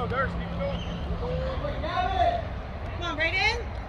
go, Durst. Keep it going. Come on, right in.